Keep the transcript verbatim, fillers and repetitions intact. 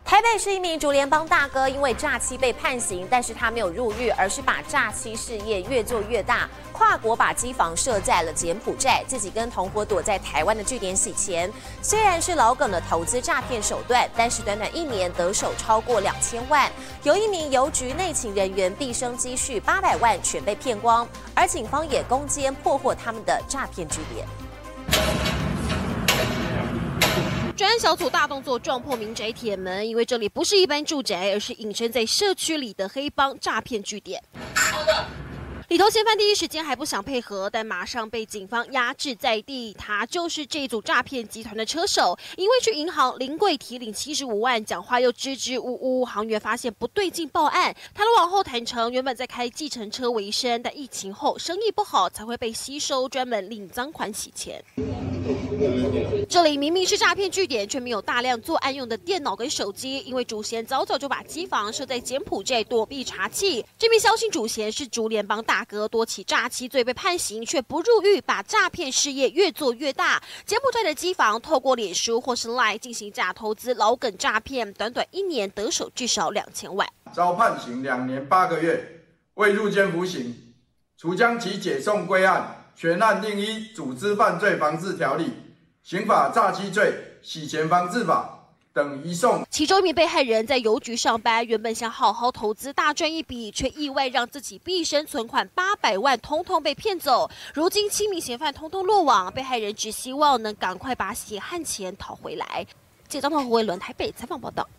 台北市一名竹联帮大哥因为诈欺被判刑，但是他没有入狱，而是把诈欺事业越做越大，跨国把机房设在了柬埔寨，自己跟同伙躲在台湾的据点洗钱。虽然是老梗的投资诈骗手段，但是短短一年得手超过两千万。有一名邮局内勤人员毕生积蓄八百万全被骗光，而警方也攻坚破获他们的诈骗据点。 专案小组大动作撞破民宅铁门，因为这里不是一般住宅，而是隐身在社区里的黑帮诈骗据点。里头嫌犯第一时间还不想配合，但马上被警方压制在地。他就是这组诈骗集团的车手，因为去银行临柜提领七十五万，讲话又支支吾吾，行员发现不对劲报案。他的往后坦诚，原本在开计程车为生，但疫情后生意不好，才会被吸收，专门领赃款洗钱。 这里明明是诈骗据点，却没有大量作案用的电脑跟手机，因为主嫌早早就把机房设在柬埔寨躲避查缉。这名萧姓主嫌是竹联帮大哥，多起诈欺罪被判刑，却不入狱，把诈骗事业越做越大。柬埔寨的机房透过脸书或是 LINE 进行假投资、老梗诈骗，短短一年得手至少两千万， 遭判刑两年八个月，未入监服刑，除将其解送归案，全案另依组织犯罪防治条例。 刑法诈欺罪、洗钱防治法等移送。 其中一名被害人在邮局上班，原本想好好投资大赚一笔，却意外让自己毕生存款八百万通通被骗走。如今七名嫌犯通通落网，被害人只希望能赶快把血汗钱讨回来。记者张涛、胡伟伦台北采访报道。